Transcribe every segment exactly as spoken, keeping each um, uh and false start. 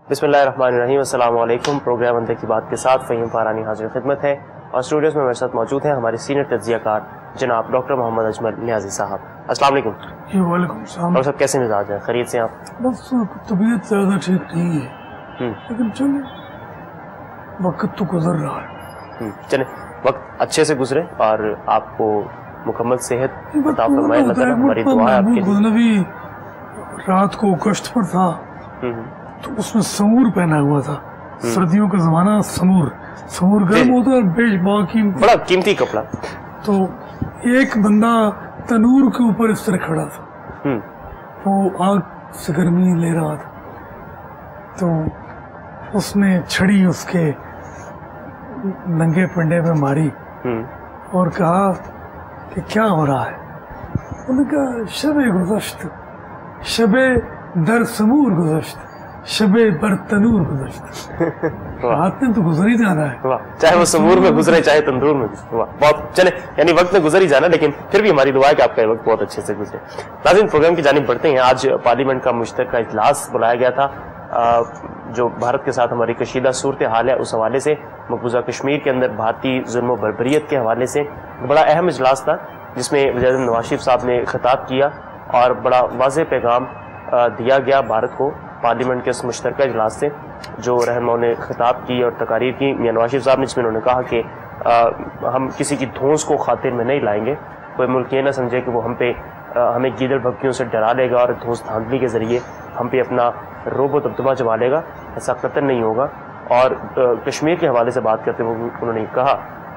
बिस्मिल्लाहिर्रहमानिर्रहीम, अस्सलाम वालेकुम। प्रोग्राम अंदर की बात के साथ फ़हीम फारानी हाजिर खिदमत है और स्टूडियोज़ में मेरे साथ मौजूद हैं हमारे सीनियर तज्ज़ियाकार जनाब डॉक्टर मोहम्मद अजमल नियाज़ी साहब। अस्सलाम वालेकुम। जी वालेकुम सलाम। और सब कैसे मिजाज हैं, खैरियत से आप? बस तबीयत ज़्यादा ठीक नहीं है, लेकिन चले वक्त तो गुजर रहा है। चले वक्त अच्छे से गुजरे और आपको मुकम्मल सेहत अता फरमाए। हमारी दुआ है आपके लिए। रात को गश्त पर था तो उसमें समूर पहना हुआ था, सर्दियों का जमाना, समूर समूर गर्म होता है, बेशबा कीमती, बड़ा कीमती कपड़ा। तो एक बंदा तनूर के ऊपर इस तरह खड़ा था, वो आग से गर्मी ले रहा था, तो उसने छड़ी उसके नंगे पिंडे में मारी और कहा कि क्या हो रहा है। उन्होंने कहा शबे गुज़श्त, शबे दर समूर गुज़श्त, शबे बर तनूर गुज़श्त। रात में तो गुजर ही जाना है, चाहे वो समूर में गुजरे चाहे तंदूर में गुजरे। बहुत चले, यानी वक्त में गुजर ही जाना, लेकिन फिर भी हमारी दुआ है कि आपका वक्त बहुत अच्छे से गुजरे। नाज़रीन, प्रोग्राम की जानिब बढ़ते हैं। आज पार्लियामेंट का मुश्तरका इजलास बुलाया गया था, जो भारत के साथ हमारी कशीदा सूरत हाल है उस हवाले से, मकबूजा कश्मीर के अंदर भारतीय जुल्म व बर्बरियत के हवाले से बड़ा अहम इजलास था, जिसमें वज़ीर नवाज शरीफ साहब ने खिताब किया और बड़ा वाज़ेह पैगाम दिया गया भारत को पार्लियामेंट के इस मुश्तरका इजलास से। जो रहनुमाओं ने खिताब की और तकारीर की मियां नवाज शरीफ साहब ने, जिसमें उन्होंने कहा कि आ, हम किसी की धौंस को खातिर में नहीं लाएंगे। कोई मुल्क ये ना समझे कि वो हम पे आ, हमें गीदड़ भक्तियों से डरा लेगा और धौंस धांधली के ज़रिए हम पे अपना रोब दबदबा जमा लेगा, ऐसा कतई नहीं होगा। और आ, कश्मीर के हवाले से बात करते हुए उन्होंने कहा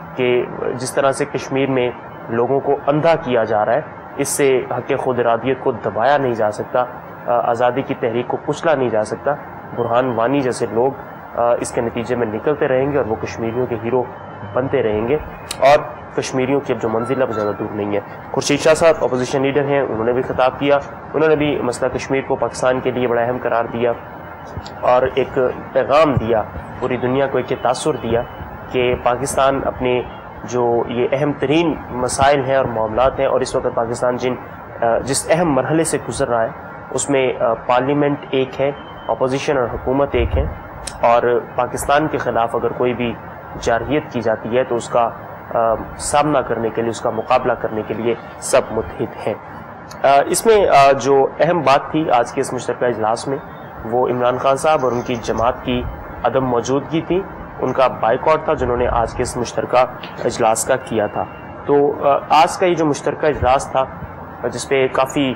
कि जिस तरह से कश्मीर में लोगों को अंधा किया जा रहा है, इससे हक़ खुद इरादियत को दबाया नहीं जा सकता, आज़ादी की तहरीक को कुचला नहीं जा सकता। बुरहान वानी जैसे लोग इसके नतीजे में निकलते रहेंगे और वो कश्मीरियों के हीरो बनते रहेंगे और कश्मीरियों की अब जो मंजिल है वो ज़्यादा दूर नहीं है। खुर्शीद शाह साहब अपोजिशन लीडर हैं, उन्होंने भी खिताब किया। उन्होंने भी मसला कश्मीर को पाकिस्तान के लिए बड़ा अहम करार दिया और एक पैगाम दिया, पूरी दुनिया को एक तासुर दिया कि पाकिस्तान अपने जो ये अहम तरीन मसाइल हैं और मामलात हैं, और इस वक्त पाकिस्तान जिन जिस अहम मरहले से गुजर रहा है उसमें पार्लियामेंट एक है, अपोजिशन और हुकूमत एक है, और पाकिस्तान के ख़िलाफ़ अगर कोई भी जारहियत की जाती है तो उसका आ, सामना करने के लिए, उसका मुकाबला करने के लिए सब मुत्तहिद हैं। आ, इसमें आ, जो अहम बात थी आज के इस मुश्तरका इजलास में, वो इमरान खान साहब और उनकी जमात की अदम मौजूदगी थी, उनका बाइकआउट था जिन्होंने आज के इस मुश्तरका इजलास का किया था। तो आ, आज का ये जो मुश्तरका इजलास था, जिसपे काफ़ी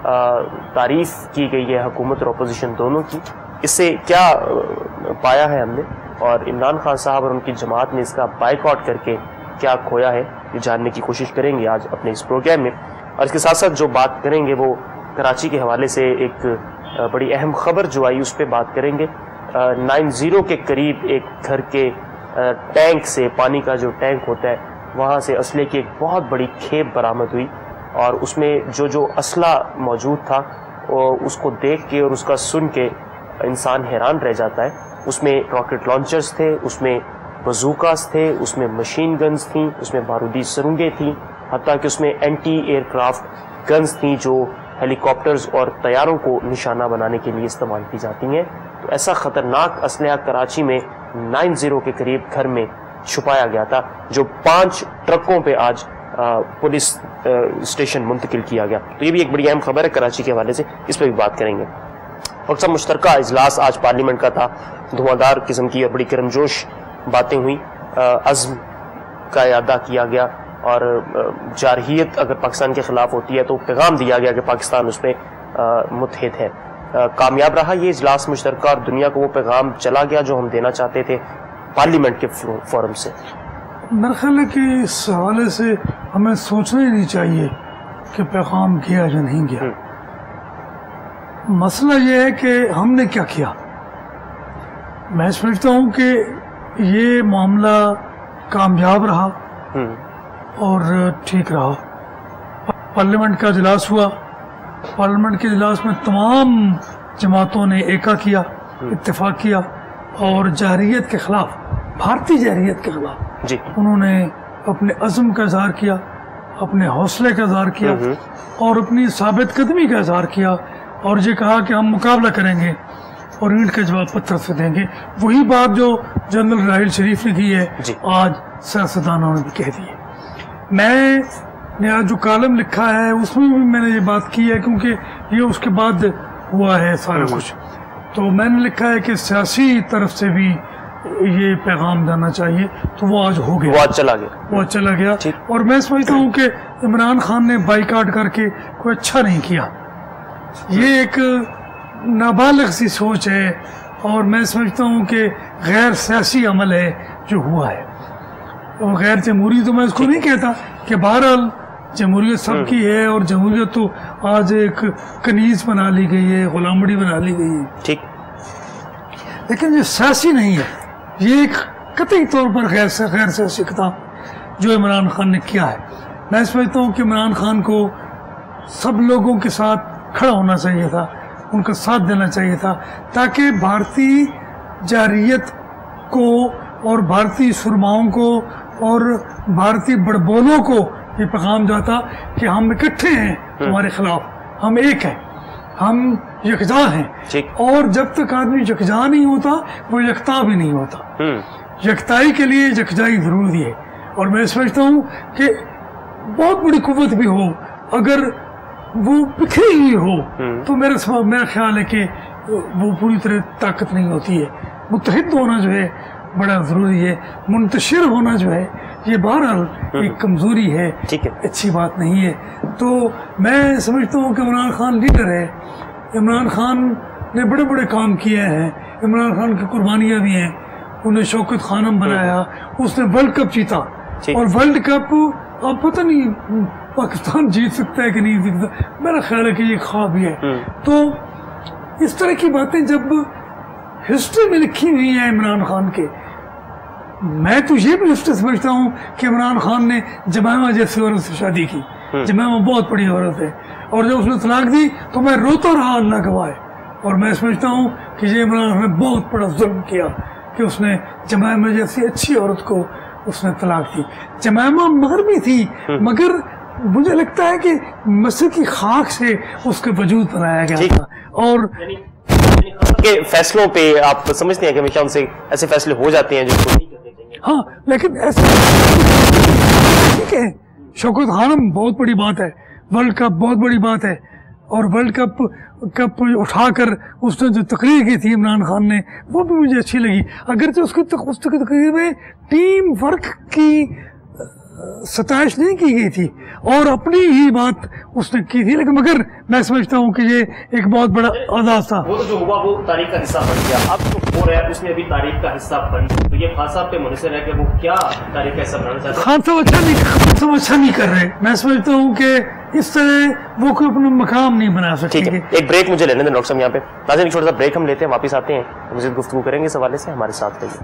तारीफ़ की गई है हुकूमत और अपोजिशन दोनों की, इससे क्या पाया है हमने और इमरान खान साहब और उनकी जमात ने इसका बाइकआउट करके क्या खोया है, ये जानने की कोशिश करेंगे आज अपने इस प्रोग्राम में। और इसके साथ साथ जो बात करेंगे वो कराची के हवाले से एक बड़ी अहम खबर जो आई उस पर बात करेंगे। नाइन ज़ीरो के करीब एक घर के टैंक से, पानी का जो टैंक होता है, वहाँ से असले की एक बहुत बड़ी खेप बरामद हुई और उसमें जो जो असला मौजूद था उसको देख के और उसका सुन के इंसान हैरान रह जाता है। उसमें रॉकेट लॉन्चर्स थे, उसमें बजूकास थे, उसमें मशीन गन्स थी, उसमें बारूदी सुरंगें थी, हत्ता कि उसमें एंटी एयरक्राफ्ट गन्स थी जो हेलीकॉप्टर्स और तैयारों को निशाना बनाने के लिए इस्तेमाल की जाती हैं। तो ऐसा ख़तरनाक असलहा कराची में नाइन ज़ीरो के करीब घर में छुपाया गया था, जो पाँच ट्रकों पर आज आ, पुलिस स्टेशन मुंतकिल किया गया। तो ये भी एक बड़ी अहम खबर है कराची के हवाले से, इस पर भी बात करेंगे। और सब मुश्तरका इजलास आज पार्लियामेंट का था, धुआंधार किस्म की और बड़ी गर्मजोश बातें हुई, अज़्म का अदा किया गया और जारहियत अगर पाकिस्तान के ख़िलाफ़ होती है तो पैगाम दिया गया कि पाकिस्तान उस पर मुत्तहिद है। आ, कामयाब रहा ये इजलास मुश्तरका और दुनिया को वो पैगाम चला गया जो हम देना चाहते थे पार्लियामेंट के फोरम से। मेरा ख्याल है कि इस हवाले से हमें सोचना ही नहीं चाहिए कि पैगाम किया या नहीं किया। मसला ये है कि हमने क्या किया। मैं समझता हूँ कि ये मामला कामयाब रहा और ठीक रहा। पार्लियामेंट का इजलास हुआ, पार्लियामेंट के इजलास में तमाम जमातों ने एका किया, इत्तेफाक किया और जारहियत के ख़िलाफ़, भारतीय जारहियत के ख़िलाफ़ जी उन्होंने अपने अज़्म का इज़हार किया, अपने हौसले का इज़हार किया और अपनी साबित कदमी का इज़हार किया और ये कहा कि हम मुकाबला करेंगे اور اینٹ کا جواب پتھر سے دیں گے. وہی بات جو جنرل راحیل شریف نے کی ہے آج سیاستدانوں نے بھی کہہ دی ہے. میں نے آج جو کالم لکھا ہے اس میں بھی میں نے یہ بات کی ہے کیونکہ یہ اس کے بعد ہوا ہے سارا کچھ. تو میں نے لکھا ہے کہ سیاسی طرف سے بھی یہ پیغام جانا چاہیے, تو وہ آج ہو گیا, وہ آج چلا گیا وہ آج چلا گیا اور میں سمجھتا ہوں کہ عمران خان نے بائیکاٹ کر کے کوئی اچھا نہیں کیا. یہ ایک نابالغ سی سوچ ہے اور میں سمجھتا ہوں کہ غیر سیاسی عمل ہے جو ہوا ہے. اور غیر جمہوری تو میں اس کو نہیں کہتا کہ بہرحال جمہوریت سب کی ہے, اور جمہوریت تو آج ایک کنیز بنا لی گئی ہے, غلامڑی بنا لی گئی ہے, ٹھیک, لیکن یہ سیاسی نہیں ہے. یہ ایک قطعی طور پر غیر غیر سیاسی کتاب جو عمران خان نے کیا ہے. میں سمجھتا ہوں کہ عمران خان کو سب لوگوں کے ساتھ کھڑا ہونا چاہیے تھا, ان کا ساتھ دینا چاہیے تھا, تاکہ بھارتی جارحیت کو اور بھارتی سرماؤں کو اور بھارتی بڑبولوں کو یہ پیغام جاتا کہ ہم اکٹھے ہیں تمہارے خلاف, ہم ایک ہیں, ہم یکجا ہیں. اور جب تک آدمی یکجا نہیں ہوتا وہ یکتا بھی نہیں ہوتا. یکتائی کے لیے یکجائی ضروری ہے. اور میں سمجھتا ہوں کہ بہت بڑی قوت بھی ہو, اگر وہ بکھری ہوئی ہو تو میرا میرا خیال ہے کہ وہ پوری طرح طاقت نہیں ہوتی ہے. متحد ہونا جو ہے بڑا ضروری ہے. منتشر ہونا جو ہے یہ بہرحال ایک کمزوری ہے, اچھی بات نہیں ہے. تو میں سمجھتا ہوں کہ عمران خان لیڈر ہے, عمران خان نے بڑے بڑے کام کیے ہیں, عمران خان کی قربانیاں بھی ہیں. انہیں شوکت خانم بنایا, اس نے ورلڈ کپ جیتا, اور ورلڈ کپ اب پتہ نہیں پاکستان جیت سکتا ہے کہ نہیں جیت سکتا, میرا خیال ہے کہ یہ خواب ہی ہے. تو اس طرح کی باتیں جب ہسٹری میں لکھی ہوئی ہیں عمران خان کے, میں تو یہ بھی ہسٹری سمجھتا ہوں کہ عمران خان نے جمائمہ جیسی عورت سے شادی کی. جمائمہ بہت بڑی عورت ہے, اور جب اس نے طلاق دی تو میں روتا رہا اللہ گواہ. اور میں سمجھتا ہوں کہ یہ عمران خان نے بہت بڑا ظلم کیا کہ اس نے جمائمہ جیسی اچھی عورت کو اس نے طلاق دی. جمائمہ مغربی تھی, مگر مجھے لگتا ہے کہ مصر کی خاک سے اس کے وجود بنایا گیا تھا. اور کے فیصلوں پہ آپ سمجھتے ہیں کہ ہمیشہ ان سے ایسے فیصلے ہو جاتے ہیں جو نہیں کرتے چاہیے؟ ہاں, لیکن ایسے ٹھیک ہے, شوکت خانم بہت بڑی بات ہے, ورلڈ کپ بہت بڑی بات ہے, اور ورلڈ کپ کپ اٹھا کر اس نے جو تقریر کی تھی عمران خان نے وہ بھی مجھے اچھی لگی. اگرچہ اس کی اس کی تقریر میں ٹیم ورک کی ستائش نہیں کی گئی تھی اور اپنی ہی بات اس نے کی تھی, لیکن مگر میں سمجھتا ہوں کہ یہ ایک بہت بڑا اعزاز تھا. وہ جو ہوا وہ تاریخ کا حصہ بن گیا, اب جو ہو رہا ہے اس میں بھی تاریخ کا حصہ بن گیا. تو یہ خان صاحب پہ منحصر ہے کہ وہ کیا تاریخ کا حصہ بنانا چاہتے ہیں. خان صاحب اچھا نہیں خان صاحب اچھا نہیں کر رہے. میں سمجھتا ہوں کہ اس طرح وہ کوئی اپنا مقام نہیں بنا سکتے. ٹھیک ہے, ایک بریک مجھے لینے دیں ڈاکٹر صاحب. یہاں پہ ناظرین ایک چھوٹا سا بریک ہم لیتے ہیں, واپس آتے ہیں, مزید گفتگو کریں گے اس حوالے سے. ہمارے ساتھ رہیے.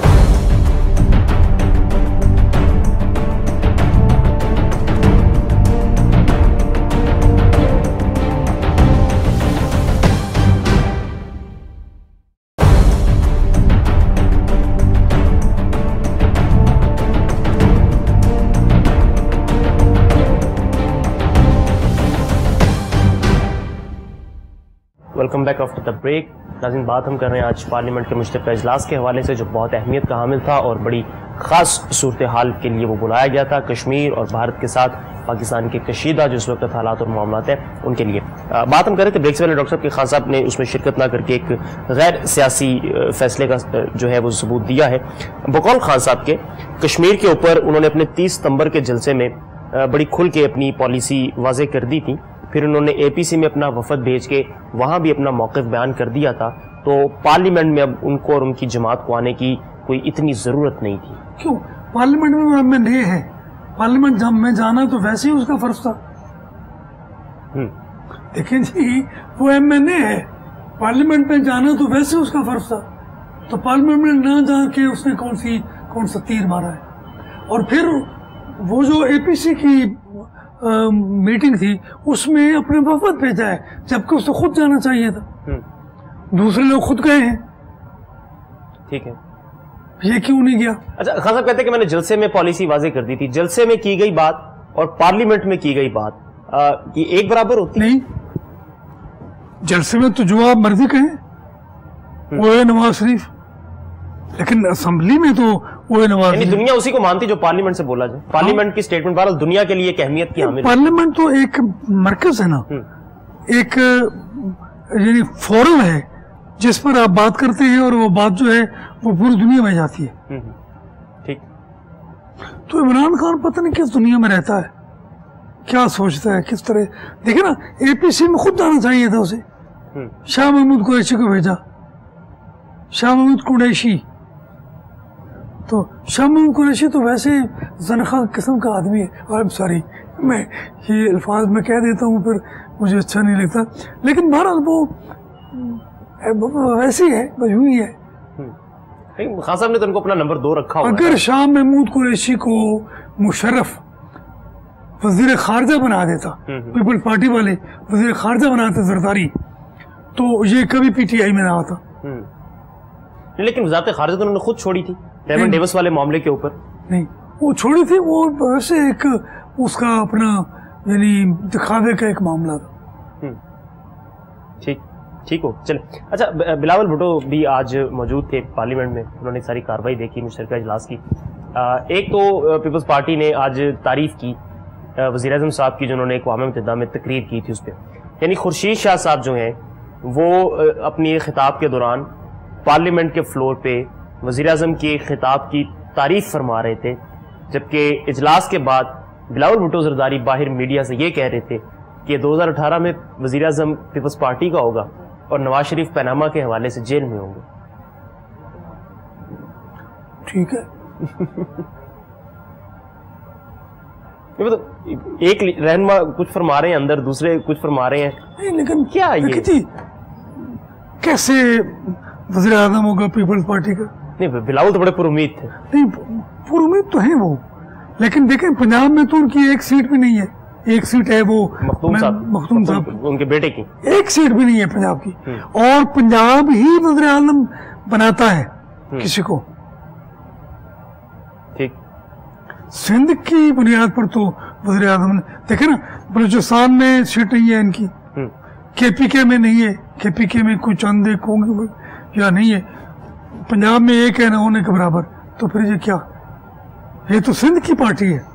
Welcome back after the break. ناظرین بات ہم کر رہے ہیں آج پارلیمنٹ کے مشترکہ اجلاس کے حوالے سے جو بہت اہمیت کا حامل تھا اور بڑی خاص صورتحال کے لیے وہ بلایا گیا تھا, کشمیر اور بھارت کے ساتھ پاکستان کے کشیدہ جو اس وقت حالات اور معاملات ہیں ان کے لیے. بات ہم کر رہے تھے بریک سے پہلے ڈاکٹر صاحب کہ خان صاحب نے اس میں شرکت نہ کر کے ایک غیر سیاسی فیصلے کا جو ہے وہ ثبوت دیا ہے. بقول خان صاحب کے کشمیر کے اوپر انہوں نے اپنے تیس ستمبر کے جلسے میں بڑی کھل کے اپنی پالیسی واضح کر دی تھی. پھر انہوں نے اے پی سی میں اپنا وفد بھیج کے وہاں بھی اپنا موقف بیان کر دیا تھا. تو پارلیمنٹ میں اب ان کو اور ان کی جماعت کو آنے کی کوئی اتنی ضرورت نہیں تھی. کیوں؟ پارلیمنٹ میں ایم این اے ہے, پارلیمنٹ جب میں جانا تو ویسے ہی اس کا فرض تھا. دیکھیں جی وہ ایم این اے ہے, پارلیمنٹ میں جانا تو ویسے اس کا فرض تھا. تو پارلیمنٹ میں نہ جا کے اس نے کون سی کون سا تیر مارا ہے. اور پھر وہ جو اے پی سی کی میٹنگ تھی اس میں اپنے وفد بھیجا ہے, جبکہ اس کو خود جانا چاہیے تھا. دوسرے لوگ خود گئے ہیں. ٹھیک ہے, یہ کیوں نہیں گیا؟ اچھا خان صاحب کہتے ہیں کہ میں نے جلسے میں پالیسی واضح کر دی تھی. جلسے میں کی گئی بات اور پارلیمنٹ میں کی گئی بات یہ ایک برابر ہوتی نہیں. جلسے میں تو جو آپ مرضی کہیں, वो है नवाज शरीफ, लेकिन असम्बली में तो वो है नवाज यानी दुनिया उसी को मानती जो पार्लियामेंट से बोला जाए, पार्लियामेंट की स्टेटमेंट बहरहाल दुनिया के लिए एक अहमियत की हामिल। पार्लियामेंट तो एक मरकज है ना, एक यानी फोरम है जिस पर आप बात करते हैं और वो बात जो है वो पूरी दुनिया में जाती है। ठीक। तो इमरान खान पता नहीं किस दुनिया में रहता है, क्या सोचता है, किस तरह। देखे ना, एपीसी में खुद आना चाहिए था उसे, शाह महमूद कुरैशी को भेजा, शाह महमूद कुरैशी। तो शाह महमूद कुरैशी तो वैसे ज़नख़ा किस्म का आदमी है, और सॉरी मैं ये अल्फाज में कह देता हूँ फिर मुझे अच्छा नहीं लगता, लेकिन बहरहाल वो वैसे ही है, बस हुई है। खान साहब ने तो उनको अपना नंबर दो रखा हुआ है। अगर शाह महमूद कुरैशी को मुशर्रफ वजीर खारजा बना देता, पीपल्स पार्टी वाले वजीर खारजा बनाते जरदारी, तो ये कभी पीटीआई में ना आता। लेकिन वजारत खारजा तो उन्होंने खुद छोड़ी थी रेमन डेविस वाले मामले के ऊपर। नहीं, वो छोड़ी थी, वो वैसे एक उसका अपना यानी दिखावे का एक मामला था। ठीक ठीक हो, चले। अच्छा, बिलावल भुट्टो भी आज मौजूद थे पार्लियामेंट में, उन्होंने सारी कार्रवाई देखी मुश्तरका इजलास की। एक तो पीपल्स पार्टी ने आज तारीफ की वज़ीर आज़म साहब की, जिन्होंने अक़वाम मुत्तहिदा में तकरीर की थी उस पर। यानी खुर्शीद शाह साहब जो हैं वो अपनी खिताब के दौरान पार्लियामेंट के फ्लोर पे वज़ीर आज़म के खिताब की तारीफ फरमा रहे थे, जबकि इजलास के बाद बिलावल भुट्टो ज़रदारी बाहर मीडिया से ये कह रहे थे कि दो हज़ार अठारह में वज़ीर आज़म पीपल्स पार्टी का होगा और नवाज शरीफ पनामा के हवाले से जेल में होंगे। ठीक है। ये तो एक रहनुमा कुछ फरमा रहे हैं अंदर, दूसरे कुछ फरमा रहे हैं। नहीं, लेकिन क्या ये कैसे वज़ीर आज़म होगा पीपल्स पार्टी का? नहीं, बिलावल तो बड़े पुरुमीद थे। नहीं, पुरुमीद तो है वो, लेकिन देखें पंजाब में तो उनकी एक सीट भी नहीं है। एक सीट है वो मखदूम साहब, मखदूम साहब उनके बेटे की, एक सीट भी नहीं है पंजाब की, और पंजाब ही वज़ीर आज़म बनाता है किसी को। ठीक। सिंध की बुनियाद पर तो वज़ीर आज़म ने, देखे ना, बलूचिस्तान में सीट नहीं है इनकी, केपीके में नहीं है, केपीके में कोई चंद एक होंगे या नहीं है, पंजाब में एक है ना होने के बराबर, तो फिर ये क्या, ये तो सिंध की पार्टी है।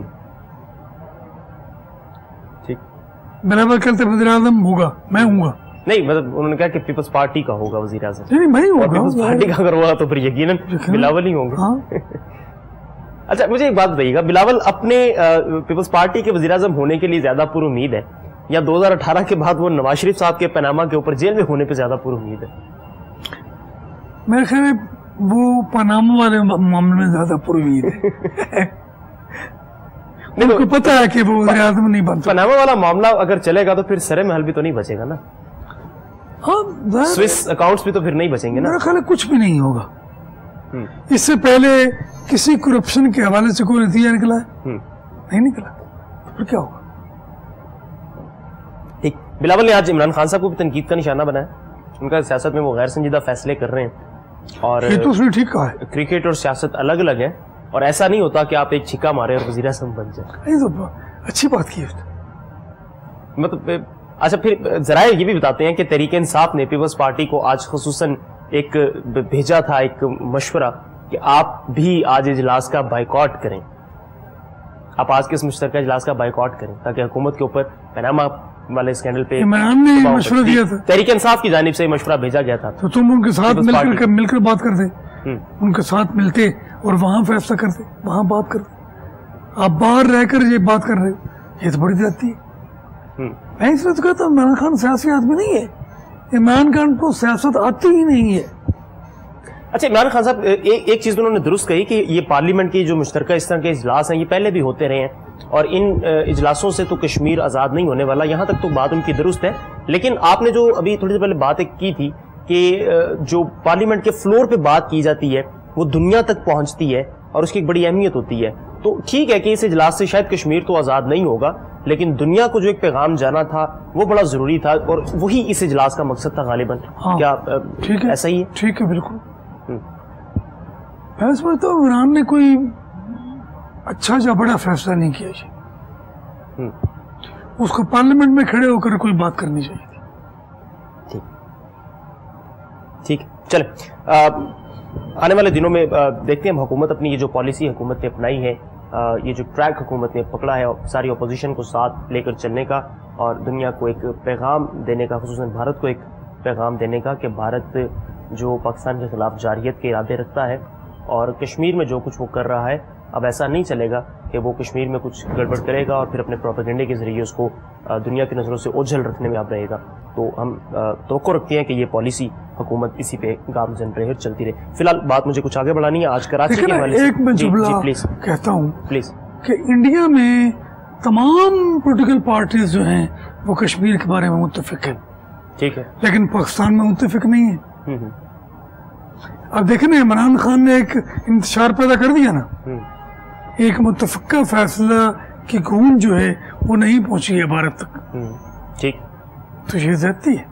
बराबर कहते वज़ीर आज़म होगा, मैं हूँगा। नहीं, मतलब उन्होंने कहा कि पीपल्स पार्टी का होगा वज़ीर आज़म। नहीं, मैं ही होगा। पीपल्स पार्टी का अगर हुआ तो फिर यकीनन बिलावल ही होंगे। हाँ। अच्छा, मुझे एक बात बताइएगा, बिलावल अपने पीपल्स पार्टी के वज़ीर आज़म होने के लिए ज्यादा पुरुमीद है, या दो हज़ार अठारह के बाद वो नवाज शरीफ साहब के पनामा के ऊपर जेल में होने पर ज्यादा पुरुमीद है? मेरे ख्याल में वो पनामा वाले मामले में ज्यादा पुरुमीद है। उनको पता है कि वो वज़ीर आज़म नहीं बनता। पनामा वाला मामला अगर चलेगा तो फिर सरे महल भी तो नहीं बचेगा ना। हाँ, स्विस अकाउंट्स भी तो फिर नहीं बचेंगे ना। मेरा ख्याल है कुछ भी नहीं होगा। इससे पहले किसी करप्शन के हवाले से कोई नतीजा निकला है? नहीं निकला, तो फिर क्या होगा? ठीक। बिलावल ने आज इमरान खान साहब को भी तनकीद का निशाना बनाया, उनका सियासत में वो गैर संजीदा फैसले कर रहे हैं, और ये तो उसने ठीक कहा है, क्रिकेट और सियासत अलग अलग है, और ऐसा नहीं होता कि आप एक छिक्का मारे और वज़ीर आज़म बन जाए। ये तो अच्छी बात की है। मतलब अच्छा, फिर जरा ये भी बताते हैं कि तहरीक इंसाफ ने पीपल्स पार्टी को आज खुसूसन एक भेजा था एक मशवरा कि आप भी आज इजलास का बाइकआउट करें, आप आज के इस मुश्तरका इजलास का बाइकआउट करें, ताकि हुकूमत के ऊपर पनामा वाले स्कैंडल पे इमरान ने मशवरा दिया था, तहरीक इंसाफ की जानिब से मशवरा भेजा गया था। तो तुम उनके साथ मिलकर मिलकर बात करते, उनके साथ मिलते और वहां फैसला करते, वहां बात करते। आप बाहर रहकर ये बात कर रहे हो, ये तो बड़ी जाती है। मैं इसलिए तो कहता हूँ इमरान खान सियासी आदमी नहीं है, इमरान खान को सियासत आती ही नहीं है। अच्छा, इमरान खान साहब एक एक चीज उन्होंने दुरुस्त कही कि ये पार्लियामेंट की जो मुश्तरका इस तरह के इजलास हैं ये पहले भी होते रहे हैं, और इन इजलासों से तो कश्मीर आज़ाद नहीं होने वाला। यहाँ तक तो बात उनकी दुरुस्त है, लेकिन आपने जो अभी थोड़ी देर पहले बात एक की थी कि जो पार्लियामेंट के फ्लोर पे बात की जाती है वो दुनिया तक पहुंचती है और उसकी एक बड़ी अहमियत होती है। तो ठीक है कि इस इजलास से शायद कश्मीर तो आज़ाद नहीं होगा, लेकिन दुनिया को जो एक पैगाम जाना था वो बड़ा ज़रूरी था, और वही इस इजलास का मकसद था गालिबन। हाँ, क्या ठीक है, ऐसा ही है? ठीक है, बिल्कुल। मैं समझता हूँ इमरान ने कोई अच्छा या बड़ा फैसला नहीं किया जी, उसको पार्लियामेंट में खड़े होकर कोई बात करनी चाहिए थी। ठीक ठीक چلیں آنے والے دنوں میں دیکھتے ہیں ہم حکومت اپنی یہ جو پالیسی حکومت نے اپنائی ہے، یہ جو ٹریک حکومت نے پکڑا ہے ساری اپوزیشن کو ساتھ لے کر چلنے کا اور دنیا کو ایک پیغام دینے کا، خصوصاً بھارت کو ایک پیغام دینے کا کہ بھارت جو پاکستان کے خلاف جارحیت کے ارادے رکھتا ہے اور کشمیر میں جو کچھ وہ کر رہا ہے اب ایسا نہیں چلے گا کہ وہ کشمیر میں کچھ گڑبڑ کرے گا اور پھر اپنے پروپیگنڈے کے ذریعے اس کو دنیا کی نظروں سے اوجھل رکھنے میں اب رہے گا. تو ہم توقع رکھتے ہیں کہ یہ پالیسی حکومت اسی پہ گامزن رہے اور چلتی رہے. فی الحال بات مجھے کچھ آگے بڑھانی ہے. آج کراچی کے حوالے سے ایک میں جملہ کہتا ہوں پلیز کہ انڈیا میں تمام پولیٹیکل پارٹیز جو ہیں وہ کشمیر کے بارے میں متفق ہیں، ٹھیک ہے، لیکن پاکستان میں متفق نہیں ہے. اب دیکھیں نا عمران خان نے ایک انتشار پیدا کر دیا نا، ایک متفقہ فیصلہ کی گونج جو ہے وہ نہیں پہنچی ہے بھارت تک، ٹھیک، تو یہ زیادتی ہے.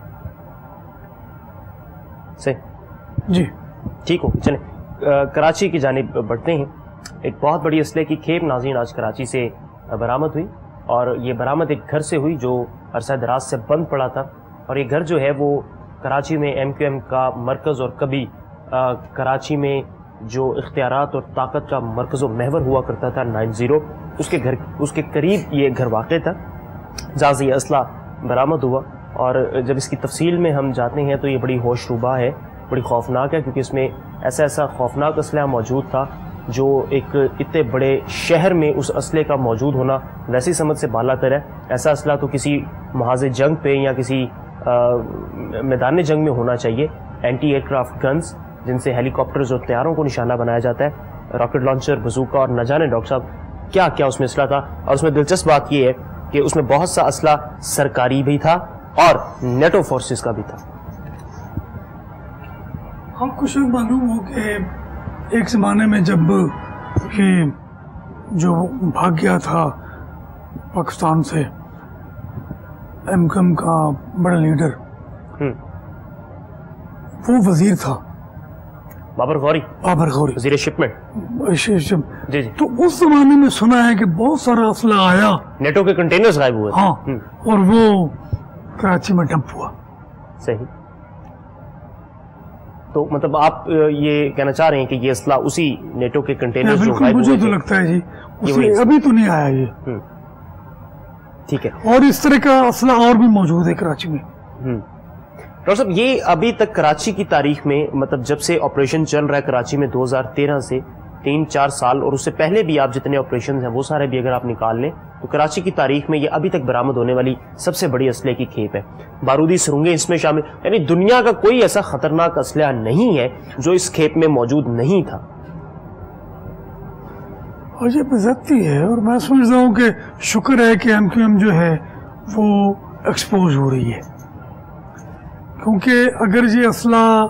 صحیح جی ٹھیک ہو. چلیں کراچی کی جانب بڑھتے ہیں. ایک بہت بڑی اسلحے کی کھیپ ناظرین آج کراچی سے برآمد ہوئی اور یہ برآمد ایک گھر سے ہوئی جو عرصہ دراز سے بند پڑا تھا اور یہ گھر جو ہے وہ کراچی میں ایم کیو ایم کا مرکز اور کبھی کراچی میں جو اختیارات اور طاقت کا مرکز و محور ہوا کرتا تھا نائن زیرو اس کے گھر اس کے قریب یہ گھر واقع تھا جہاں سے یہ اسلحہ برآمد ہوا. اور جب اس کی تفصیل میں ہم جاتے ہیں تو یہ بڑی ہوش ربا ہے، بڑی خوفناک ہے، کیونکہ اس میں ایسا ایسا خوفناک اسلحہ موجود تھا جو ایک اتنے بڑے شہر میں اس اسلحے کا موجود ہونا ویسی سمجھ سے بالا تر ہے. ایسا اسلحہ تو کسی محاذ جنگ پہ یا کسی میدان جنگ میں ہونا چاہیے. اینٹی ایئر کرافٹ گنز جن سے ہیلی کاپٹرز اور طیاروں کو نشانہ بنایا جاتا ہے، راکٹ لانچر، بزوکا اور نہ جانے ڈاکٹر صاحب کیا کیا اس میں اسلحہ تھا. اور اس میں دلچسپ بات یہ ہے کہ اس میں بہت سا اسلحہ سرکاری بھی تھا اور نیٹو فورسز کا بھی تھا. آپ کو شاید معلوم ہو کہ ایک زمانے میں جب یہ جو بھاگ گیا تھا پاکستان سے ایم کیو ایم کا بڑا لیڈر، وہ وزیر تھا بابر غوری بابر غوری وزیر شپمنٹ. جی جی تو اس زمانے میں سنا ہے کہ بہت سارا اسلحہ آیا، نیٹو کے کنٹینرز غائب ہوئے. ہاں، اور وہ کراچی میں ڈمپ ہوا. صحیح. تو مطلب آپ یہ کہنا چاہ رہے ہیں کہ یہ اسلحہ اسی نیٹو کے کنٹینرز جو غائب ہوئے مجھے تو لگتا ہے جی ابھی تو نہیں آیا یہ. ٹھیک ہے. اور اس طرح کا اسلحہ اور بھی موجود ہے کراچی میں. ڈاکٹر صاحب یہ ابھی تک کراچی کی تاریخ میں مطلب جب سے آپریشن چل رہا ہے کراچی میں دو ہزار تیرہ سے تین چار سال اور اس سے پہلے بھی آپ جتنے آپریشنز ہیں وہ سارے بھی اگر آپ نکال لیں تو کراچی کی تاریخ میں یہ ابھی تک برآمد ہونے والی سب سے بڑی اسلحے کی کھیپ ہے. بارودی سرنگیں اس میں شامل، یعنی دنیا کا کوئی ایسا خطرناک اسلحہ نہیں ہے جو اس کھیپ میں موجود نہیں تھا. اور یہ بزدتی ہے اور میں سمجھتا ہوں کہ شکر ہے کہ ایم کیو ایم جو ہے وہ ایکسپوز ہو رہی ہے، کیونکہ اگر یہ اسلحہ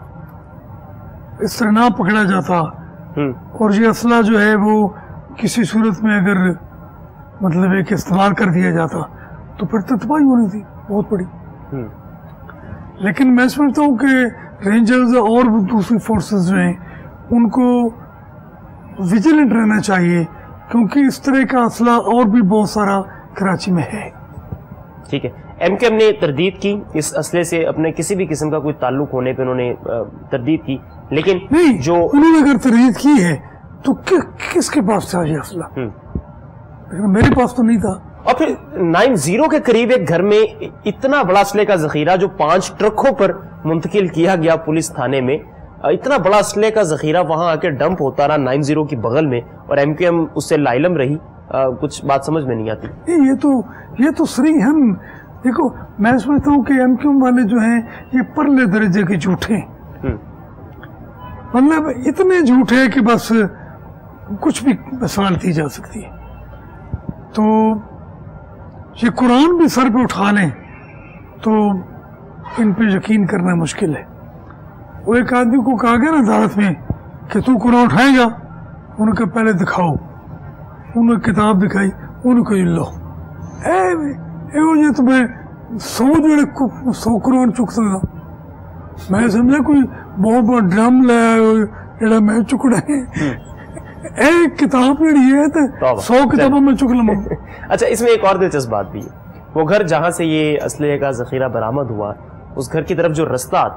اس طرح نہ پکڑا جاتا اور یہ اسلحہ جو ہے وہ کسی صورت میں اگر مطلب ایک استعمال کر دیا جاتا تو پھر تو تباہی ہونی تھی بہت بڑی. لیکن میں سمجھتا ہوں کہ رینجرز اور دوسری فورسز جو ہیں ان کو ویجیلنٹ رہنا چاہیے، کیونکہ اس طرح کا اسلحہ اور بھی بہت سارا کراچی میں ہے. ٹھیک ہے. ایم کیو ایم نے تردید کی اس اسلحے سے اپنے کسی بھی قسم کا کوئی تعلق ہونے پہ انہوں نے تردید کی، لیکن نہیں جو انہوں نے اگر تردید کی ہے تو کس کے پاس تھا یہ اسلحہ؟ لیکن میرے پاس تو نہیں تھا. اور پھر نائن زیرو کے قریب ایک گھر میں اتنا بڑا اسلحے کا ذخیرہ جو پانچ ٹرکوں پر منتقل کیا گیا پولیس تھانے میں، اتنا بڑا اسلحے کا ذخیرہ وہاں آ کے ڈمپ ہوتا رہا نائن زیرو کی بغل میں اور ایم کیو ایم اس سے لائلم رہی. کچھ بات سمجھ میں نہیں آتی. یہ تو یہ تو سری ہم دیکھو، میں سمجھتا ہوں کہ ایم کیو ایم والے جو ہیں یہ پرلے درجے کے جھوٹے ہیں، مطلب اتنے جھوٹے کہ بس کچھ بھی مثال دی جا سکتی ہے. تو یہ قرآن بھی سر پہ اٹھا لیں تو ان پہ یقین کرنا مشکل ہے. وہ ایک آدمی کو کہا گیا نا عدالت میں کہ تو قرآن اٹھائے گا، انہوں نے کہا پہلے دکھاؤ. انہوں نے کتاب دکھائی، انہوں نے کہا لو اے یہ تو میں سو جڑے سو قرآن چک سکتا. میں سمجھا کوئی بہت بڑا ڈرم لایا جڑا میں چکنا ہے، ایک کتاب جڑی ہے تو سو کتابوں میں چک لوں. اچھا اس میں ایک اور دلچسپ بات بھی ہے، وہ گھر جہاں سے یہ اسلحے کا ذخیرہ برآمد ہوا اس گھر کی طرف جو رستہ آتا ہے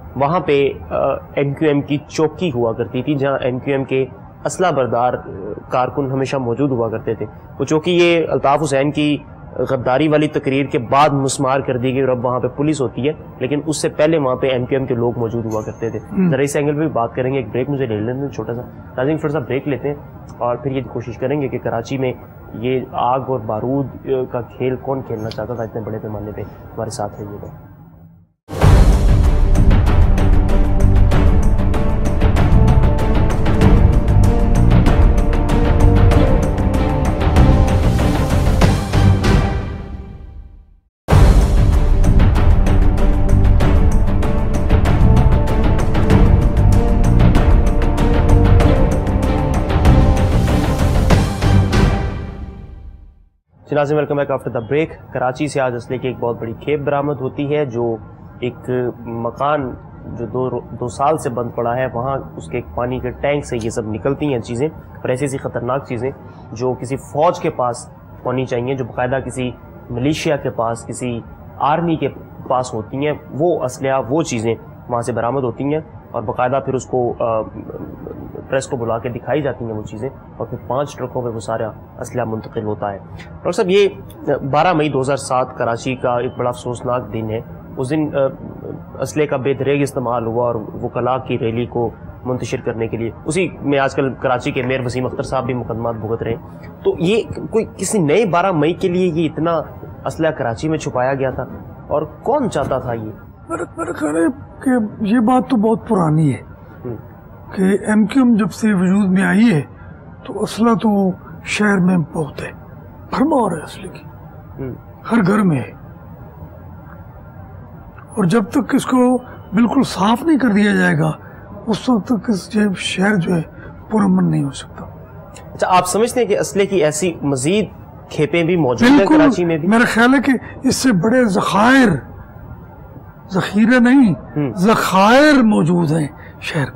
وہاں پہ ایم کیو ایم کی چوکی ہوا کرتی تھی جہاں ایم کیو ایم کے اسلحہ بردار کارکن ہمیشہ موجود ہوا کرتے تھے. وہ چوکی یہ الطاف حسین کی غداری والی تقریر کے بعد مسمار کر دی گئی اور اب وہاں پہ پولیس ہوتی ہے, لیکن اس سے پہلے وہاں پہ ایم کیو ایم کے لوگ موجود ہوا کرتے تھے. ذرا اس اینگل پہ بھی بات کریں گے, ایک بریک مجھے لے لیتے ہیں چھوٹا سا. ناظرین تھوڑا سا بریک لیتے ہیں اور پھر یہ کوشش کریں گے کہ کراچی میں یہ آگ اور بارود کا کھیل کون کھیلنا چاہتا تھا اتنے بڑے پیمانے پہ. ہمارے ساتھ رہیے گا. ناظرین welcome back after the break. Karachi سے آج اسلحے کی ایک بہت بڑی کھیپ برآمد ہوتی ہے جو ایک مکان جو دو دو سال سے بند پڑا ہے, وہاں اس کے ایک پانی کے ٹینک سے یہ سب نکلتی ہیں چیزیں, اور ایسی ایسی خطرناک چیزیں جو کسی فوج کے پاس ہونی چاہیے, جو باقاعدہ کسی ملیشیا کے پاس, کسی آرمی کے پاس ہوتی ہیں, وہ اسلحہ وہ چیزیں وہاں سے برآمد ہوتی ہیں اور باقاعدہ پھر اس کو پریس کو بلا کے دکھائی جاتی ہیں وہ چیزیں, اور پھر پانچ ٹرکوں پہ وہ سارا اسلحہ منتقل ہوتا ہے. ڈاکٹر صاحب یہ بارہ مئی دو ہزار سات کراچی کا ایک بڑا افسوسناک دن ہے. اس دن اسلحے کا بے دریغ استعمال ہوا اور وکلاء کی ریلی کو منتشر کرنے کے لیے, اسی میں آج کل کراچی کے میئر وسیم اختر صاحب بھی مقدمات بھگت رہے ہیں. تو یہ کوئی کسی نئے بارہ مئی کے لیے یہ اتنا اسلحہ کراچی میں چھپایا گیا تھا اور کون چاہتا تھا یہ؟ میرا خیال ہے کہ یہ بات تو بہت پرانی ہے کہ ایم کیو ایم جب سے وجود میں آئی ہے تو اسلحہ تو شہر میں بہت ہے, بھرمار ہے اسلحے کی, ہر گھر میں ہے. اور جب تک اس کو بالکل صاف نہیں کر دیا جائے گا اس وقت تک اس شہر جو ہے پرامن نہیں ہو سکتا. اچھا, آپ سمجھتے ہیں کہ اسلحے کی ایسی مزید کھیپیں بھی موجود ہیں کراچی میں بھی؟ میرا خیال ہے کہ اس سے بڑے ذخائر, ذخیرے نہیں ذخائر موجود ہیں شہر میں.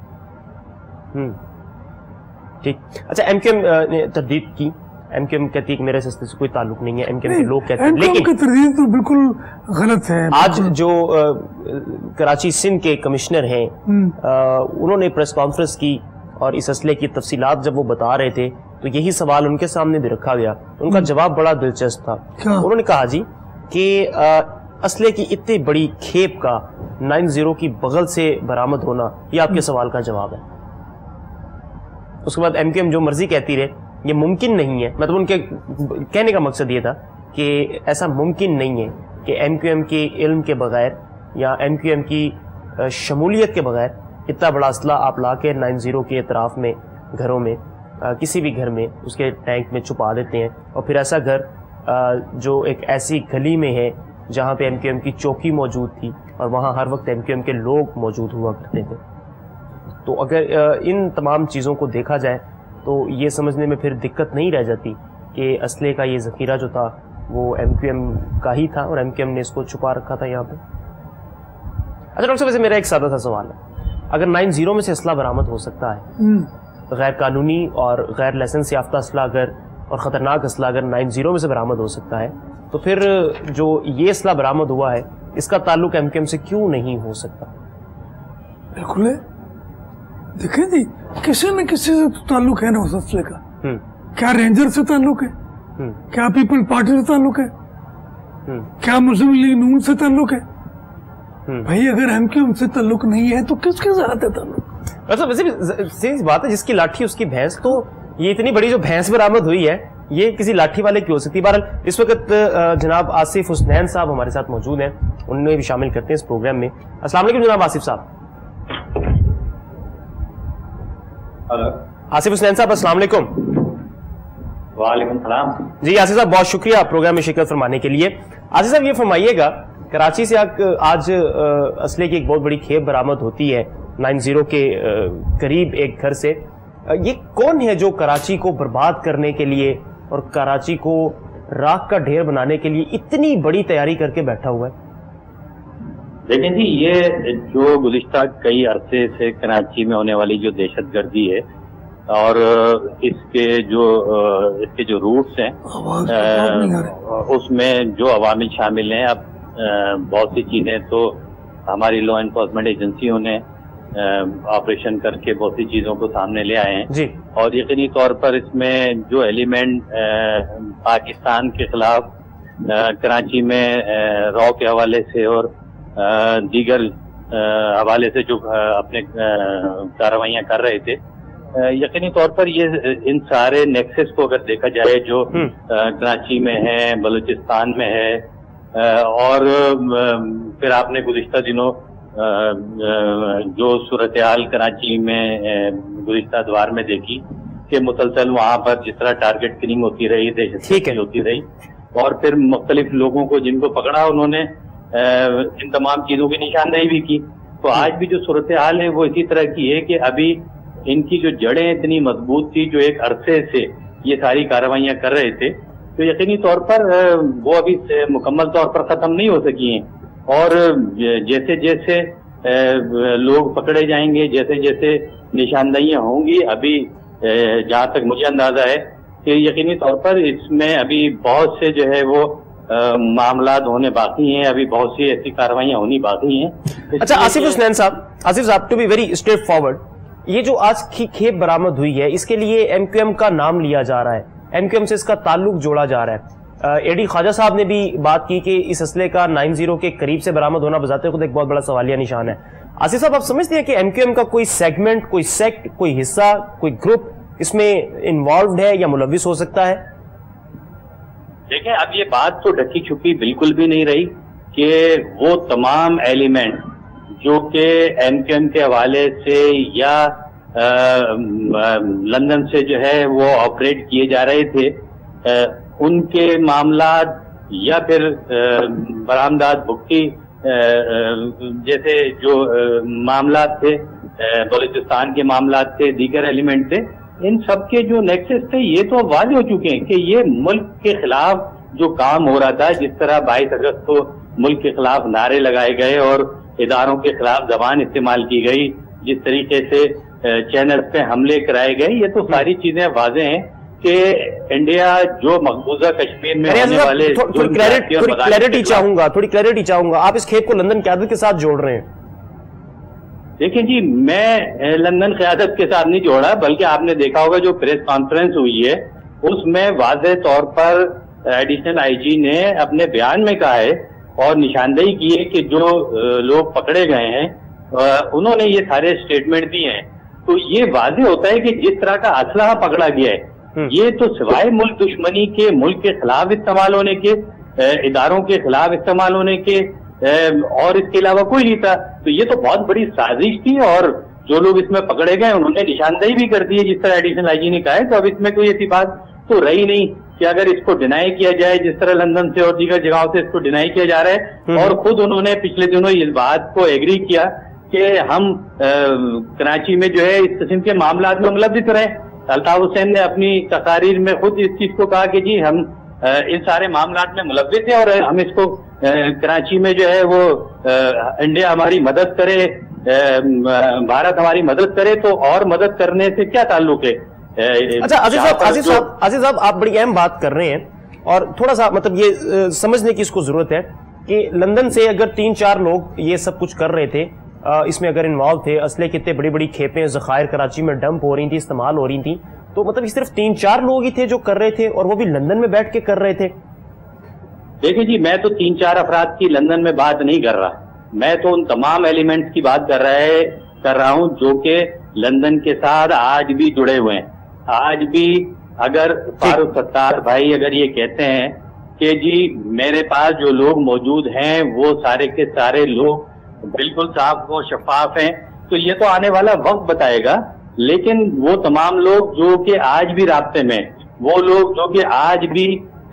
ٹھیک. اچھا, ایم کیو ایم نے تردید کی, ایم کیو ایم کہتی ہے کہ میرے سستے سے کوئی تعلق نہیں ہے, ایم کیو ایم کے لوگ کہتے ہیں, لیکن تردید تو بالکل غلط ہے. آج جو کراچی سندھ کے کمشنر ہیں انہوں نے پریس کانفرنس کی اور اس اسلحے کی تفصیلات جب وہ بتا رہے تھے تو یہی سوال ان کے سامنے بھی رکھا گیا. ان کا جواب بڑا دلچسپ تھا. انہوں نے کہا جی کہ اسلحے کی اتنی بڑی کھیپ کا نائن زیرو کی بغل سے برآمد ہونا یہ آپ کے سوال کا جواب ہے. اس کے بعد ایم کیو ایم جو مرضی کہتی رہے یہ ممکن نہیں ہے. مطلب ان کے کہنے کا مقصد یہ تھا کہ ایسا ممکن نہیں ہے کہ ایم کیو ایم کے علم کے بغیر یا ایم کیو ایم کی شمولیت کے بغیر اتنا بڑا اسلحہ آپ لا کے نائن زیرو کے اطراف میں گھروں میں کسی بھی گھر میں اس کے ٹینک میں چھپا دیتے ہیں, اور پھر ایسا گھر جو ایک ایسی گلی میں ہے جہاں پہ ایم کیو ایم کی چوکی موجود تھی اور وہاں ہر وقت ایم کیو ایم کے لوگ موجود ہوا کرتے تھے. تو اگر ان تمام چیزوں کو دیکھا جائے تو یہ سمجھنے میں پھر دقت نہیں رہ جاتی کہ اسلحے کا یہ ذخیرہ جو تھا وہ ایم کیو ایم کا ہی تھا اور ایم کیو ایم نے اس کو چھپا رکھا تھا یہاں پہ. اچھا ڈاکٹر صاحب, ویسے میرا ایک سادہ سا سوال ہے, اگر نائن زیرو میں سے اسلحہ برآمد ہو سکتا ہے, غیر قانونی اور غیر لائسنس یافتہ اسلحہ اگر اور خطرناک اسلحہ اگر نائن زیرو میں سے برآمد ہو سکتا ہے, تو پھر جو یہ اسلحہ برآمد ہوا ہے اس کا تعلق ایم کیو ایم سے کیوں نہیں ہو سکتا؟ بالکل ہے. دیکھیں جی, کسی نہ کسی سے تعلق ہے نا اس اسلحے کا. کیا رینجر سے تعلق ہے؟ کیا پیپل پارٹی سے تعلق ہے؟ کیا مسلم لیگ نون سے تعلق ہے؟ بھائی اگر ایم کیو ایم سے تعلق نہیں ہے تو کس کے ساتھ ہے تعلق؟ اچھا, ویسے بھی صحیح بات ہے, جس کی لاٹھی اس کی بھینس. تو یہ اتنی بڑی جو بھینس برآمد ہوئی ہے یہ کسی لاٹھی والے کی ہو سکتی ہے. بہرحال اس وقت جناب آصف حسنین صاحب ہمارے ساتھ موجود ہیں, انہیں بھی شامل کرتے ہیں اس پروگرام میں. السلام علیکم جناب آصف صاحب. آصف حسنین صاحب السلام علیکم. وعلیکم السلام. جی آصف صاحب, بہت شکریہ پروگرام میں شرکت فرمانے کے لیے. آصف صاحب یہ فرمائیے گا, کراچی سے آج اسلحے کی ایک بہت بڑی کھیپ برآمد ہوتی ہے نائن زیرو کے قریب ایک گھر سے, یہ کون ہے جو کراچی کو برباد کرنے کے لیے اور کراچی کو راکھ کا ڈھیر بنانے کے لیے اتنی بڑی تیاری کر کے بیٹھا ہوا ہے؟ دیکھیں جی, یہ جو گزشتہ کئی عرصے سے کراچی میں ہونے والی جو دہشت گردی ہے اور اس کے جو اس کے جو روٹس ہیں اس میں جو عوامل شامل ہیں, اب بہت سی چیزیں تو ہماری لا انفورسمنٹ ایجنسیوں نے آپریشن کر کے بہت سی چیزوں کو سامنے لے آئے ہیں جی. اور یقینی طور پر اس میں جو ایلیمنٹ پاکستان کے خلاف کراچی میں رو کے حوالے سے اور دیگر حوالے سے جو اپنے کارروائیاں کر رہے تھے، یقینی طور پر یہ ان سارے نیکسس کو اگر دیکھا جائے جو کراچی میں ہے، بلوچستان میں ہے، اور پھر آپ نے گزشتہ دنوں جو صورتحال کراچی میں گزشتہ ادوار میں دیکھی کہ مسلسل وہاں پر جس طرح ٹارگٹ کلنگ ہوتی رہی، دہشت گردی ہوتی رہی، اور پھر مختلف لوگوں کو جن کو پکڑا انہوں نے ان تمام چیزوں کی نشاندہی بھی کی. تو آج بھی جو صورتحال ہے وہ اسی طرح کی ہے کہ ابھی ان کی جو جڑیں اتنی مضبوط تھی، جو ایک عرصے سے یہ ساری کارروائیاں کر رہے تھے، تو یقینی طور پر وہ ابھی مکمل طور پر ختم نہیں ہو سکی ہیں. اور جیسے جیسے لوگ پکڑے جائیں گے، جیسے جیسے نشاندہیاں ہوں گی، ابھی جہاں تک مجھے اندازہ ہے کہ یقینی طور پر اس میں ابھی بہت سے جو ہے وہ معاملات ہونے باقی ہیں، ابھی بہت سی ایسی کارروائیاں ہونی باقی ہیں. اچھا آصف حسنین صاحب، آصف صاحب to be very straightforward, یہ جو آج کھیپ برآمد ہوئی ہے اس کے لیے ایم کیو ایم کا نام لیا جا رہا ہے، ایم کیو ایم سے اس کا تعلق جوڑا جا رہا ہے. اے ڈی خواجہ صاحب نے بھی بات کی کہ اس اسلحے کا نائن زیرو کے قریب سے برآمد ہونا بذات خود ایک بہت بڑا سوالیہ نشان ہے. آصف صاحب، آپ سمجھتے ہیں کہ ایم کیو ایم کا کوئی سیگمنٹ، کوئی سیکٹ، کوئی حصہ، کوئی گروپ اس میں انوالوڈ ہے یا ملوث ہو سکتا ہے؟ دیکھیں، اب یہ بات تو ڈھکی چھپی بالکل بھی نہیں رہی کہ وہ تمام ایلیمنٹ جو کہ ایم کیو ایم کے حوالے سے یا لندن سے جو ہے وہ آپریٹ کیے جا رہے تھے، ان کے معاملات یا پھر برآمدات بھگتی جیسے جو معاملات تھے، بلوچستان کے معاملات تھے، دیگر ایلیمنٹ تھے، ان سب کے جو نیکسس تھے یہ تو واضح ہو چکے ہیں کہ یہ ملک کے خلاف جو کام ہو رہا تھا، جس طرح بائیس اگست کو ملک کے خلاف نعرے لگائے گئے اور اداروں کے خلاف زبان استعمال کی گئی، جس طریقے سے چینلز پہ حملے کرائے گئے، یہ تو ساری چیزیں واضح ہیں کہ انڈیا جو مقبوضہ کشمیر میں ہونے والے تھوڑی کلیئرٹی چاہوں گا تھوڑی کلیئرٹی چاہوں گا آپ اس کھیپ کو لندن قیادت کے ساتھ جوڑ رہے ہیں. دیکھیں جی، میں لندن قیادت کے ساتھ نہیں جوڑا، بلکہ آپ نے دیکھا ہوگا جو پریس کانفرنس ہوئی ہے اس میں واضح طور پر ایڈیشنل آئی جی نے اپنے بیان میں کہا ہے اور نشاندہی کی ہے کہ جو لوگ پکڑے گئے ہیں انہوں نے یہ سارے اسٹیٹمنٹ دیے ہیں. تو یہ واضح ہوتا ہے کہ جس طرح کا اسلحہ پکڑا گیا ہے یہ تو سوائے ملک دشمنی کے، ملک کے خلاف استعمال ہونے کے، اداروں کے خلاف استعمال ہونے کے اور اس کے علاوہ کوئی نہیں تھا. تو یہ تو بہت بڑی سازش تھی اور جو لوگ اس میں پکڑے گئے انہوں نے نشاندہی بھی کر دی ہے جس طرح ایڈیشنل آئی جی نے کہا ہے. تو اب اس میں کوئی ایسی بات تو رہی نہیں کہ اگر اس کو ڈینائی کیا جائے جس طرح لندن سے اور دیگر جگہوں سے اس کو ڈینائی کیا جا رہا ہے. اور خود انہوں نے پچھلے دنوں اس بات کو ایگری کیا کہ ہم کراچی میں جو ہے اس قسم کے معاملات میں ملوث رہے. الطاف حسین نے اپنی تقاریر میں خود اس چیز کو کہا کہ جی ہم ان سارے معاملات میں ملوث ہیں اور ہم اس کو کراچی میں جو ہے وہ انڈیا ہماری مدد کرے، بھارت ہماری مدد کرے تو اور مدد کرنے سے کیا تعلق ہے. اچھا عزیز صاحب عزیز صاحب عزیز صاحب آپ بڑی اہم بات کر رہے ہیں اور تھوڑا سا مطلب یہ سمجھنے کی اس کو ضرورت ہے کہ لندن سے اگر تین چار لوگ یہ سب کچھ کر رہے تھے، اس میں اگر انوالو تھے، اسلحے کتنے بڑی بڑی کھیپیں ذخائر کراچی میں ڈمپ ہو رہی تھی، استعمال ہو رہی تھیں، تو مطلب یہ صرف تین چار لوگ ہی تھے جو کر رہے تھے اور وہ بھی لندن میں بیٹھ کے کر رہے تھے؟ دیکھیں جی، میں تو تین چار افراد کی لندن میں بات نہیں کر رہا، میں تو ان تمام ایلیمنٹس کی بات کر رہا ہے کر رہا ہوں جو کہ لندن کے ساتھ آج بھی جڑے ہوئے ہیں. آج بھی اگر فاروق ستار بھائی اگر یہ کہتے ہیں کہ جی میرے پاس جو لوگ موجود ہیں وہ سارے کے سارے لوگ بالکل صاف و شفاف ہیں، تو یہ تو آنے والا وقت بتائے گا. لیکن وہ تمام لوگ جو کہ آج بھی رابطے میں، وہ لوگ جو کہ آج بھی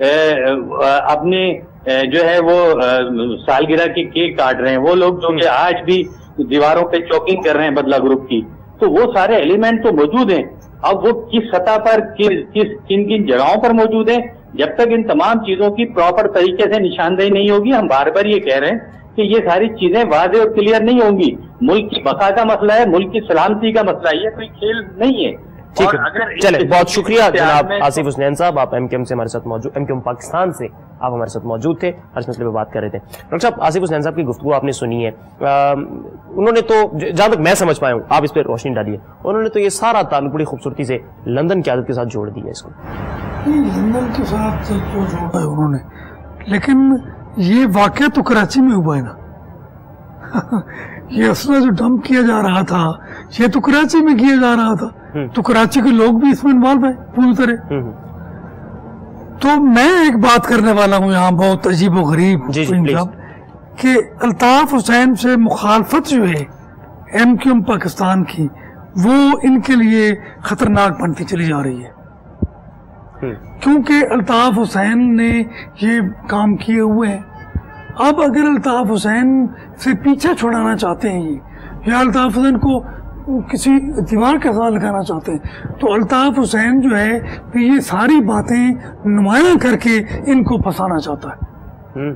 اپنے جو ہے وہ سالگرہ کے کیک کاٹ رہے ہیں، وہ لوگ جو کہ آج بھی دیواروں پہ چوکنگ کر رہے ہیں بدلہ گروپ کی، تو وہ سارے ایلیمنٹ تو موجود ہیں. اب وہ کس سطح پر کس کن کن جگہوں پر موجود ہیں، جب تک ان تمام چیزوں کی پراپر طریقے سے نشاندہی نہیں ہوگی، ہم بار بار یہ کہہ رہے ہیں کہ یہ ساری چیزیں واضح اور کلیئر نہیں ہوں گی. ملک کی بقا کا مسئلہ ہے، ملک کی سلامتی کا مسئلہ ہے، یہ کوئی کھیل نہیں ہے. ٹھیک ہے چلے بہت شکریہ جناب آصف حسنین صاحب, آپ ایم کیو ایم سے ہمارے ساتھ موجود, ایم کیو ایم پاکستان سے آپ ہمارے ساتھ موجود تھے, ہر مسئلے پہ بات کر رہے تھے. ڈاکٹر صاحب آصف حسنین صاحب کی گفتگو آپ نے سنی ہے, انہوں نے تو جہاں تک میں سمجھ پایا ہوں, آپ اس پہ روشنی ڈالیے, انہوں نے تو یہ سارا تعلق بڑی خوبصورتی سے لندن کی عادت کے ساتھ جوڑ دیا اس کو. لندن کے ساتھ جو جوڑا ہے انہوں نے, لیکن یہ واقعہ تو کراچی میں ہوا ہے نا. یہ اسلحہ جو ڈمپ کیا جا رہا تھا یہ تو کراچی میں کیا جا رہا تھا, تو کراچی کے لوگ بھی اس میں انوالو ہیں پوری طرح. تو میں ایک بات کرنے والا ہوں یہاں بہت عجیب و غریب کہ الطاف حسین سے مخالفت جو ہے ایم کیو ایم پاکستان کی, وہ ان کے لیے خطرناک بنتی چلی جا رہی ہے, کیونکہ الطاف حسین نے یہ کام کیے ہوئے ہیں. اب اگر الطاف حسین سے پیچھا چھڑانا چاہتے ہیں یا الطاف حسین کو کسی دیوار کے ساتھ لگانا چاہتے ہیں, تو الطاف حسین جو ہے یہ ساری باتیں نمایاں کر کے ان کو پھنسانا چاہتا ہے.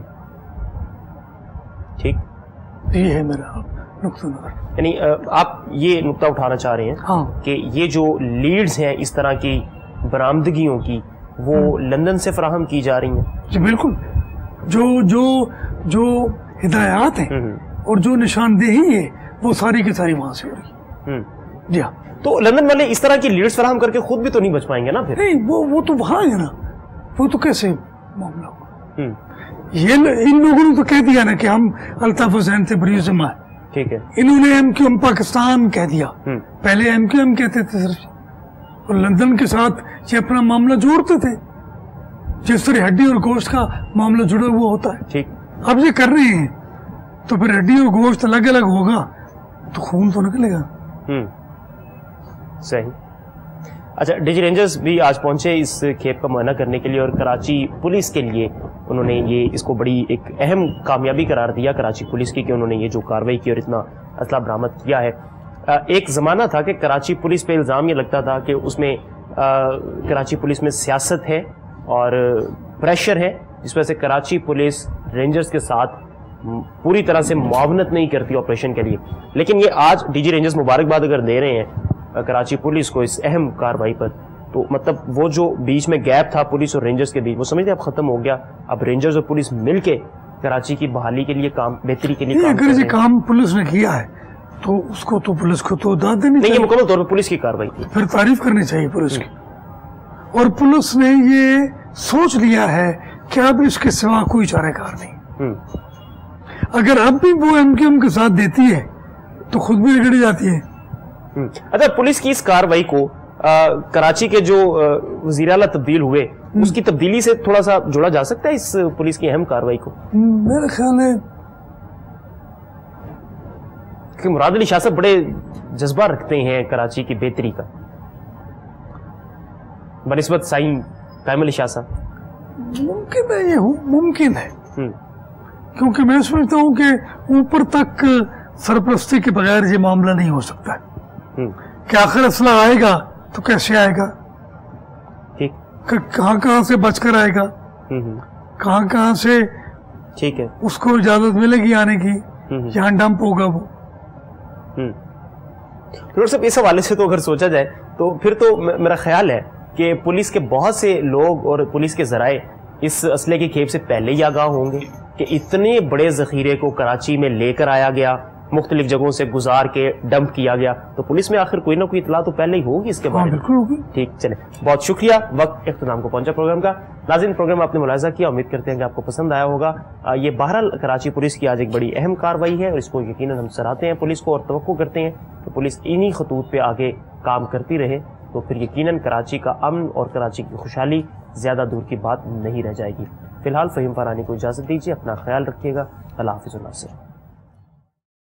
ٹھیک, یہ ہے میرا نقطہ نظر. یعنی آپ یہ نقطہ اٹھانا چاہ رہے ہیں ہاں کہ یہ جو لیڈز ہیں اس طرح کی برآمدگیوں کی, وہ لندن سے فراہم کی جا رہی ہیں. جی بالکل, جو جو جو ہدایات ہیں اور جو نشاندہی ہے وہ ساری کی ساری وہاں سے ہو رہی ہے. جی ہاں, تو لندن والے اس طرح کی لیڈز فراہم کر کے خود بھی تو نہیں بچ پائیں گے نا پھر. نہیں, وہ وہ تو وہاں ہے نا, وہ تو کیسے معاملہ ہوگا. یہ ان لوگوں نے تو کہہ دیا نا کہ ہم الطاف حسین سے بری ذمہ ہے. ٹھیک ہے, انہوں نے ایم کیو ایم پاکستان کہہ دیا, پہلے ایم کیو ایم کہتے تھے صرف, اور لندن کے ساتھ یہ اپنا معاملہ جوڑتے تھے جس طرح ہڈی اور گوشت کا معاملہ جڑا ہوا ہوتا ہے. ٹھیک, اب یہ کر رہے ہیں تو پھر ہڈی اور گوشت الگ الگ ہوگا تو خون تو نکلے گا. ہوں صحیح. اچھا, ڈی جی رینجرز بھی آج پہنچے اس کھیپ کا معائنہ کرنے کے لیے, اور کراچی پولیس کے لیے انہوں نے یہ اس کو بڑی ایک اہم کامیابی قرار دیا کراچی پولیس کی, کہ انہوں نے یہ جو کارروائی کی اور اتنا اسلحہ برآمد کیا ہے. ایک زمانہ تھا کہ کراچی پولیس پہ الزام یہ لگتا تھا کہ اس میں کراچی پولیس میں سیاست ہے اور پریشر ہے, جس وجہ سے کراچی پولیس رینجرز کے ساتھ پوری طرح سے معاونت نہیں کرتی آپریشن کے لیے. لیکن یہ آج ڈی جی رینجرز مبارکباد اگر دے رہے ہیں کراچی پولیس کو اس اہم کارروائی پر, تو مطلب وہ جو بیچ میں گیپ تھا پولیس اور رینجرز کے بیچ, وہ سمجھتے اب ختم ہو گیا. اب رینجرز اور پولیس مل کے کراچی کی بحالی کے لیے کام, بہتری کے لیے کام اگر یہ کام پولیس نے کیا ہے تو اس کو تو پولیس کو تو داد دینی نہیں, یہ مکمل طور پر پولیس کی کارروائی تھی, پھر تعریف کرنی چاہیے پولیس کی. اور پولیس نے یہ سوچ لیا ہے کہ اب اس کے سوا کوئی چارہ کار نہیں. اگر اب بھی وہ ایم کیو ایم کے ساتھ دیتی ہے تو خود بھی رگڑی جاتی ہے. اچھا, پولیس کی اس کارروائی کو کراچی کے جو وزیر اعلیٰ تبدیل ہوئے اس کی تبدیلی سے تھوڑا سا جوڑا جا سکتا ہے اس پولیس کی اہم کارروائی کو؟ میرا خیال ہے کہ مراد علی شاہ صاحب بڑے جذبہ رکھتے ہیں کراچی کی بہتری کا بنسبت سائیں قائم علی شاہ صاحب. ممکن ہے, یہ ممکن ہے, کیونکہ میں سمجھتا ہوں کہ اوپر تک سرپرستی کے بغیر یہ معاملہ نہیں ہو سکتا ہے. کہ آخر اسلحہ آئے گا تو کیسے آئے گا, کہاں کہاں سے بچ کر آئے گا, کہاں کہاں سے ٹھیک ہے اس کو اجازت ملے گی آنے کی, یہاں ڈمپ ہوگا وہ. ڈاکٹر صاحب, اس حوالے سے تو اگر سوچا جائے تو پھر تو میرا خیال ہے کہ پولیس کے بہت سے لوگ اور پولیس کے ذرائع اس اسلحے کی کھیپ سے پہلے ہی آگاہ ہوں گے کہ اتنے بڑے ذخیرے کو کراچی میں لے کر آیا گیا, مختلف جگہوں سے گزار کے ڈمپ کیا گیا, تو پولیس میں آخر کوئی نہ کوئی اطلاع تو پہلے ہی ہوگی اس کے بارے میں. ٹھیک, چلے بہت شکریہ. وقت اختتام کو پہنچا پروگرام کا. ناظرین, پروگرام آپ نے ملاحظہ کیا, امید کرتے ہیں کہ آپ کو پسند آیا ہوگا. یہ بہرحال کراچی پولیس کی آج ایک بڑی اہم کارروائی ہے اور اس کو یقیناً ہم سراہتے ہیں پولیس کو, اور توقع کرتے ہیں کہ پولیس انہی خطوط پہ آگے کام کرتی رہے, تو پھر یقیناً کراچی کا امن اور کراچی کی خوشحالی زیادہ دور کی بات نہیں رہ جائے گی. فی الحال فہیم فارانی کو اجازت دیجیے, اپنا خیال رکھیے گا. اللہ حافظ.